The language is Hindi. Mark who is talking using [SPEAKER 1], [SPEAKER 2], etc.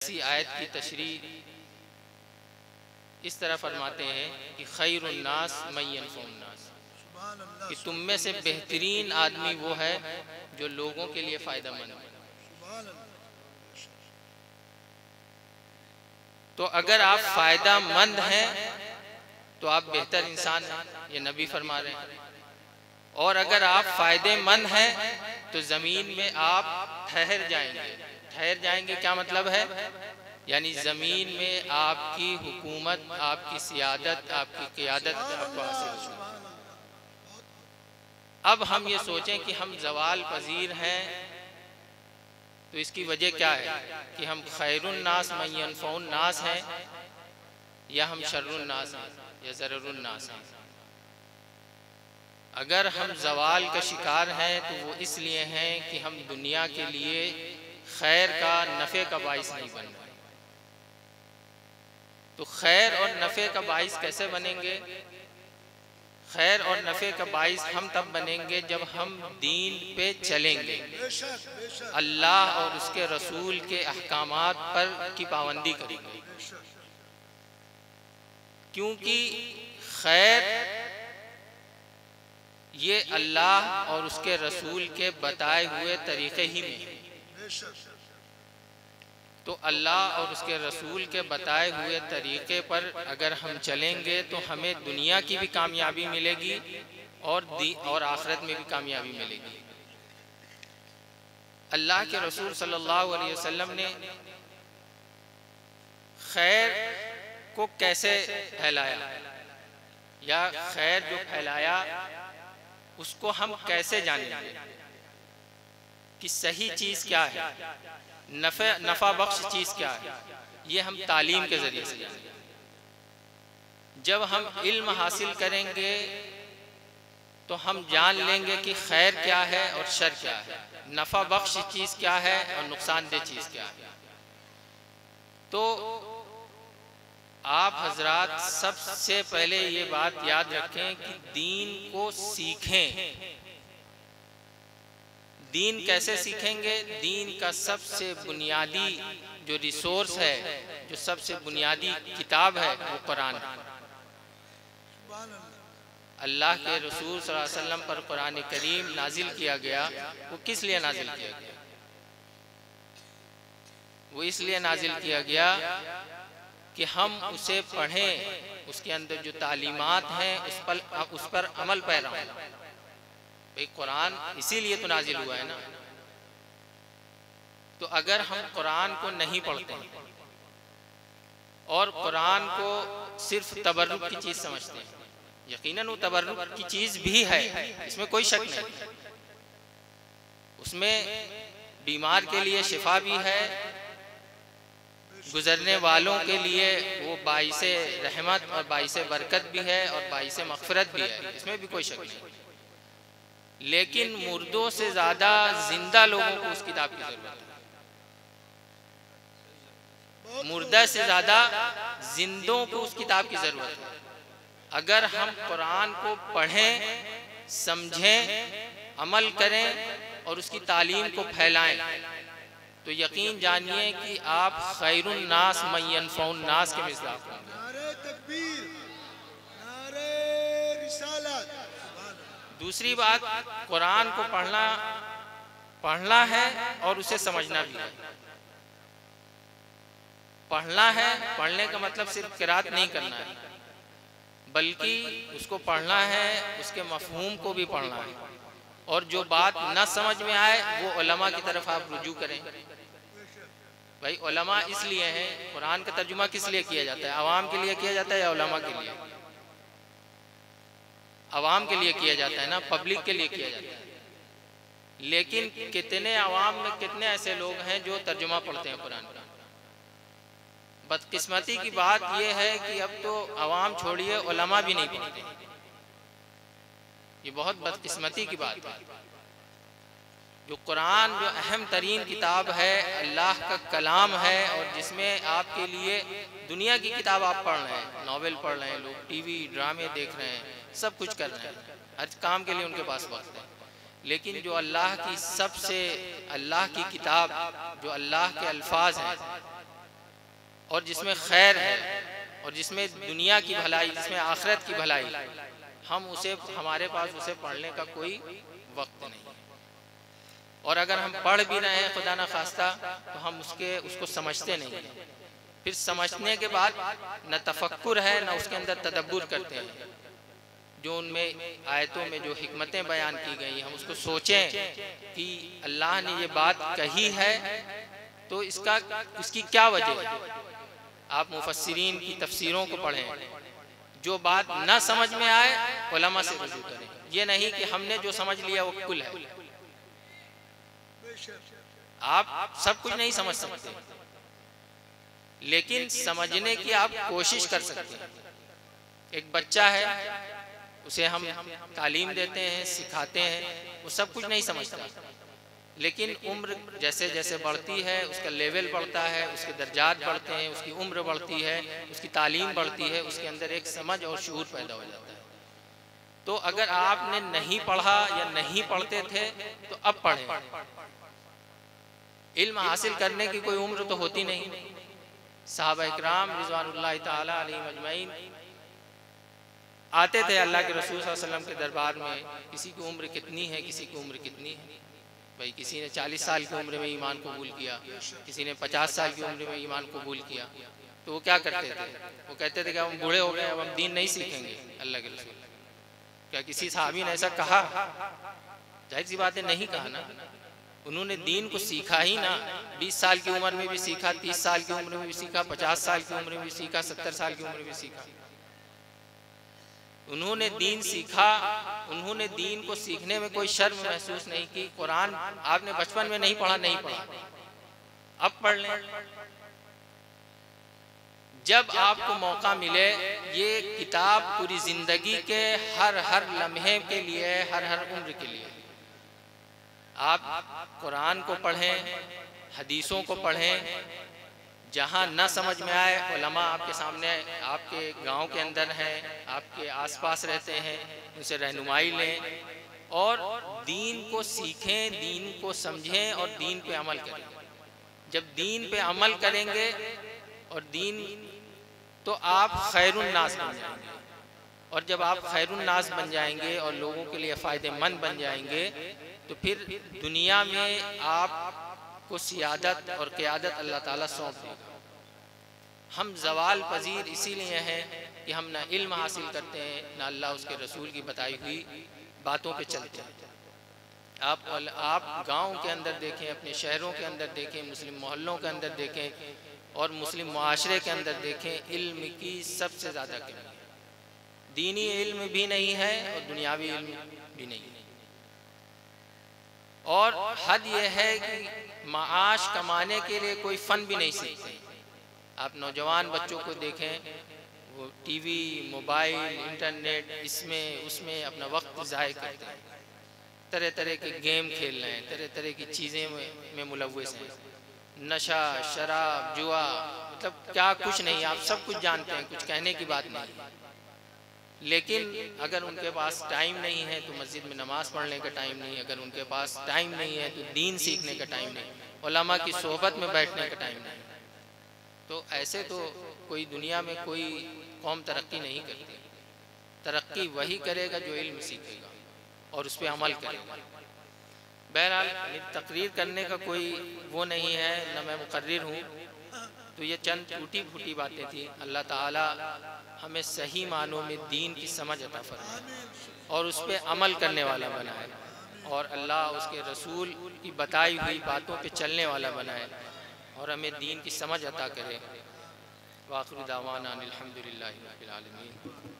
[SPEAKER 1] इसी आयत की तशरीह इस तरह फरमाते हैं कि खैरुन नास मन यनफउन नास, कि तुम में से बेहतरीन आदमी वो है जो लोगों के लिए फ़ायदेमंद है। तो अगर आप फ़ायदेमंद हैं तो आप बेहतर इंसान हैं, ये नबी फरमा रहे हैं। और अगर आप फ़ायदेमंद हैं तो ज़मीन में आप ठहर जाएंगे। ठहर जाएंगे क्या मतलब है? यानी ज़मीन में आपकी हुकूमत, आपकी सियादत, आपकी क़ियादत आपको हासिल होगी। अब हम ये सोचें कि हम ज़वाल पजीर हैं, तो इसकी वजह क्या है कि हम खैरुन नास मन यनफउन नास हैं, या हम शर्रुन नास हैं, या ज़ररुन नास हैं। अगर हम ज़वाल का शिकार हैं तो वो इसलिए हैं कि हम दुनिया के लिए खैर का, नफ़े का बाइस नहीं बन रहे। तो खैर और नफ़े का बाइस कैसे बनेंगे? खैर और नफ़े का बाइस हम तब बनेंगे जब हम दीन पे चलेंगे, अल्लाह और उसके रसूल के अहकामात पर की पाबंदी करेंगे। क्योंकि खैर ये अल्लाह और उसके रसूल के बताए हुए तरीक़े ही में है। तो अल्लाह और उसके रसूल के बताए हुए तरीक़े पर अगर हम चलेंगे तो हमें दुनिया की भी कामयाबी मिलेगी और आखिरत में भी कामयाबी मिलेगी। अल्लाह के रसूल सल्लल्लाहु अलैहि वसल्लम ने खैर को कैसे फैलाया, या खैर जो फैलाया उसको हम कैसे जानेंगे कि सही चीज़ क्या है, नफ़ा बख्श चीज़ क्या है? ये हम तालीम के ज़रिए से जानेंगे। जब हम इल्म हासिल करेंगे तो हम जान लेंगे कि खैर क्या है और शर क्या है, नफ़ा बख्श चीज़ क्या है और नुकसानदेह चीज़ क्या है। तो आप हजरात सबसे पहले ये बात याद रखें कि दीन को सीखें। दीन कैसे सीखेंगे? दीन का सबसे बुनियादी जो रिसोर्स है, जो सबसे बुनियादी किताब है, वो कुरान। अल्लाह के रसूल सल्लल्लाहु अलैहि वसल्लम पर कुरान करीम नाजिल किया गया, वो किस लिए नाजिल किया गया? वो इसलिए नाजिल किया गया कि हम उसे पढ़ें, उसके अंदर जो तालीमात हैं उस पर अमल पैरा हों। भाई कुरान इसीलिए तो नाजिल हुआ है ना। तो अगर हम कुरान को नहीं पढ़ते हैं और कुरान को सिर्फ तबर्रुक की चीज़ समझते हैं, यकीनन वो तबर्रुक की चीज़ भी है, इसमें कोई शक नहीं। उसमें बीमार के लिए शिफा भी है, गुजरने वालों के लिए वो बाइसे रहमत और बाइसे बरकत भी है और बाइसे मग़फ़िरत भी है, इसमें भी कोई शक नहीं। लेकिन मुर्दों से ज़्यादा जिंदा लोगों को उस किताब की ज़रूरत है। मुर्दा से ज़्यादा जिंदों को उस किताब की ज़रूरत है। अगर हम कुरान को पढ़ें, समझें, अमल करें और उसकी तालीम को फैलाएं, तो यकीन जानिए कि आप खैरुन नास मन यनफउन नास के मिसदाक़ होंगे। नारे तकबीर, नारे रिसालत। दूसरी बात, कुरान को पढ़ना है और उसे समझना भी है। पढ़ना है, पढ़ने का मतलब सिर्फ क़िरात नहीं करना है, बल्कि उसको पढ़ना है, उसके मफ़हूम को भी पढ़ना है। और जो बात न समझ में आए वो उलमा की तरफ आप रुजू करें। भाई उलमा इसलिए हैं, कुरान का तर्जुमा किस लिए किया जाता है? आवाम के लिए किया जाता है या उलमा के लिए? आवाम के लिए किया जाता है ना, पब्लिक के लिए किया जाता है। लेकिन कितने आवाम में कितने ऐसे लोग हैं जो तर्जुमा पढ़ते हैं कुरान का? बदकिस्मती की बात यह है कि अब तो आवाम छोड़िए, उलमा भी नहीं पढ़ते। ये बहुत बदकिस्मती की बात है। जो कुरान जो अहम तरीन किताब है, अल्लाह का कलाम है, और जिसमें आपके लिए दुनिया की किताब आप पढ़ रहे हैं, नॉवेल पढ़ रहे हैं, लोग टीवी ड्रामे देख रहे हैं, सब कुछ कर रहे हैं, हर काम के लिए उनके पास वक्त है। लेकिन जो अल्लाह की सबसे अल्लाह की किताब, जो अल्लाह के अल्फाज हैं, और जिसमें खैर है और जिसमें दुनिया की भलाई, जिसमें आखिरत की भलाई, हम उसे, हमारे पास उसे पढ़ने का कोई वक्त नहीं है। और अगर हम पढ़ भी रहे हैं खुदा न खास्ता, तो हम उसको समझते नहीं हैं। फिर समझने के बाद न तफक्कुर है न उसके अंदर तदब्बुर करते हैं। जो उनमें आयतों में जो हिकमतें बयान की गई, हम उसको सोचें कि अल्लाह ने ये बात कही है तो इसकी क्या वजह है। आप मुफस्सिरीन की तफसीरों को पढ़ें, जो बात ना समझ में आए उलमा से रुजू करें। ये नहीं कि हमने जो समझ लिया वो कुल है। आप सब कुछ नहीं समझ सकते, लेकिन समझने की आप कोशिश कर सकते हैं। एक बच्चा है, उसे हम तालीम देते हैं, सिखाते हैं, वो सब कुछ नहीं समझता, लेकिन उम्र जैसे जैसे बढ़ती है, उसका लेवल बढ़ता है, उसके दर्जात बढ़ते हैं, उसकी उम्र बढ़ती है, उसकी तालीम बढ़ती है, उसके अंदर एक समझ और शऊर पैदा हो जाता है। तो अगर आपने नहीं पढ़ा या नहीं पढ़ते थे तो अब पढ़ें। इल्म हासिल करने की कोई उम्र तो होती नहीं। साहबा इकराम रिज़वानुल्लाह ताला अलैहिम अजमईन आते थे अल्लाह के रसूल सल्लल्लाहु अलैहि वसल्लम के दरबार में। किसी की उम्र कितनी है, किसी की उम्र कितनी है। भाई किसी ने 40 साल की उम्र में ईमान कबूल किया, किसी ने 50 साल की उम्र में ईमान कबूल किया। तो वो क्या करते थे? वो कहते थे कि हम बूढ़े हो गए, अब हम दीन नहीं सीखेंगे अल्लाह के रसूल। क्या किसी सहाबी ने ऐसा कहा? जाहिर सी बात है, नहीं कहा ना। उन्होंने दीन को सीखा ही ना। 20 साल की उम्र में भी सीखा, 30 साल की उम्र में भी सीखा, 50 साल की उम्र में भी सीखा, 70 साल की उम्र में भी सीखा। उन्होंने दीन सीखा। उन्होंने दीन को सीखने में कोई शर्म महसूस नहीं की। कुरान आपने बचपन में नहीं पढ़ा, नहीं पढ़ा, अब पढ़ लें। जब आपको मौका मिले, ये किताब पूरी जिंदगी के हर लम्हे के लिए, हर उम्र के लिए। आप कुरान को पढ़ें, हदीसों को पढ़ें। जहाँ न समझ में आए, उलमा आपके सामने, आपके गांव के अंदर हैं, आपके आसपास रहते हैं, उनसे रहनुमाई लें और दीन को सीखें, दीन को समझें और दीन पे अमल करें। जब दीन पे अमल करेंगे और दीन, तो आप खैरुन नास बन जाएंगे। और जब आप खैरुन नास बन जाएंगे और लोगों के लिए फ़ायदेमंद बन जाएंगे, तो फिर दुनिया में आपको सियादत और क़ियादत अल्लाह ताला सौंप देगा। हम ज़वाल पजीर इसीलिए हैं कि हम ना इल्म हासिल करते हैं, ना अल्लाह उसके रसूल की बताई हुई बातों पे चलते हैं। आप गाँव के अंदर देखें, अपने शहरों के अंदर देखें, मुस्लिम मोहल्लों के अंदर देखें और मुस्लिम मुआशरे के अंदर देखें, इल्म की सबसे ज़्यादा कमी है। दीनी इल्म भी नहीं है और दुनियावी इल्म भी नहीं है। और हद यह है कि माआश कमाने के लिए कोई फ़न भी नहीं सीखते। आप नौजवान बच्चों को देखें, वो टीवी, मोबाइल, इंटरनेट, इसमें उसमें अपना वक्त ज़ाय करते हैं। तरह तरह के गेम खेल रहे हैं, तरह तरह की चीज़ें में मुलव्वस हैं। नशा, शराब, जुआ, मतलब क्या कुछ नहीं। आप सब कुछ जानते हैं, कुछ कहने की बात नहीं। लेकिन अगर उनके पास टाइम नहीं है तो मस्जिद में नमाज पढ़ने का टाइम नहीं, अगर उनके पास टाइम नहीं है तो दीन सीखने का टाइम नहीं, उलमा की सोहबत में बैठने का टाइम नहीं। तो ऐसे तो कोई दुनिया में कोई कौम तरक्की नहीं करती। तरक्की वही करेगा जो इल्म सीखेगा और उस पर अमल करेगा। बहरहाल तकरीर करने का कोई वो नहीं है, न मैं मुकर्रिर हूँ। तो ये चंद टूटी फूटी बातें थी। अल्लाह ताला हमें सही मानों में दीन की समझ अता फरमाए और उस पर अमल करने वाला बनाए, और अल्लाह उसके रसूल की बताई हुई बातों पे चलने वाला बनाए और हमें दीन की समझ अता करे। वाखिर दावाना अनिल हम्दुलिल्लाहि रब्बिल आलमीन।